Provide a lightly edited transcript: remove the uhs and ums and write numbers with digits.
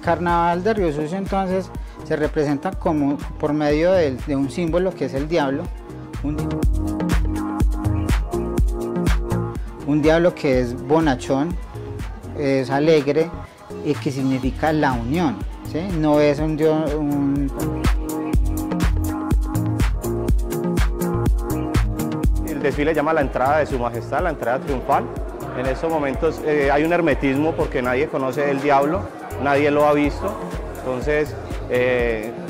carnaval de Río Sucio entonces se representa como por medio de un símbolo que es el diablo, un diablo que es bonachón, es alegre y que significa la unión, ¿sí? No es El desfile llama la entrada de Su Majestad, la entrada triunfal. En estos momentos hay un hermetismo porque nadie conoce el diablo, nadie lo ha visto, entonces